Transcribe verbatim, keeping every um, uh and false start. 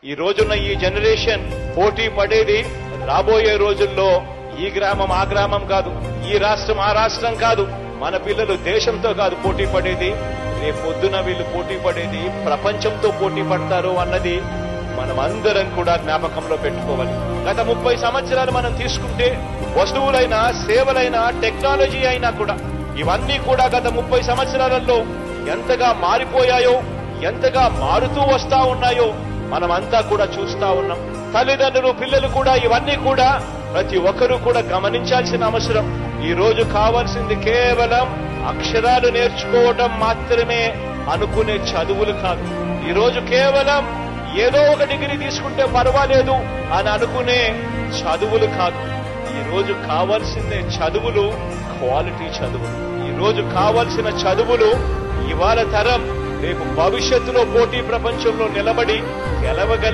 ఈ రోజున్న ఈ జనరేషన్ పోటీ పడేది రాబోయే రోజుల్లో ఈ గ్రామం ఆ గ్రామం కాదు, ఈ రాష్ట్రం ఆ రాష్ట్రం కాదు, మన పిల్లలు దేశంతో కాదు పోటీ పడేది, రేపొద్దున వీళ్ళు పోటీ పడేది ప్రపంచంతో పోటీ పడతారు అన్నది మనం అందరం కూడా జ్ఞాపకంలో పెట్టుకోవాలి. గత ముప్పై సంవత్సరాలు మనం తీసుకుంటే వస్తువులైనా సేవలైనా టెక్నాలజీ అయినా కూడా ఇవన్నీ కూడా గత ముప్పై సంవత్సరాలలో ఎంతగా మారిపోయాయో, ఎంతగా మారుతూ వస్తా ఉన్నాయో మనమంతా కూడా చూస్తా ఉన్నాం. తల్లిదండ్రులు పిల్లలు కూడా ఇవన్నీ కూడా ప్రతి ఒక్కరూ కూడా గమనించాల్సిన అవసరం. ఈ రోజు కావాల్సింది కేవలం అక్షరాలు నేర్చుకోవడం మాత్రమే అనుకునే చదువులు కాదు. ఈ రోజు కేవలం ఏదో ఒక డిగ్రీ తీసుకుంటే పర్వాలేదు అని అనుకునే చదువులు కాదు. ఈ రోజు కావాల్సిందే చదువులు, క్వాలిటీ చదువులు. ఈ రోజు కావాల్సిన చదువులు ఇవాళ తరం రేపు భవిష్యత్తులో పోటీ ప్రపంచంలో నిలబడి గెలవగలి